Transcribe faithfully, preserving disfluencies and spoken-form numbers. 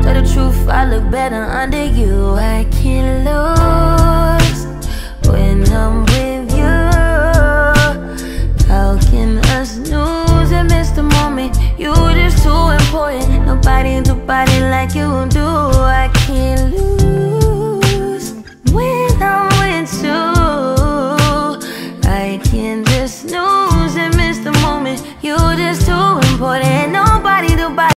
Tell the truth, I look better under you. I can't lose when I'm with you. How can us snooze and miss the moment? You just too important. Nobody do body like you do.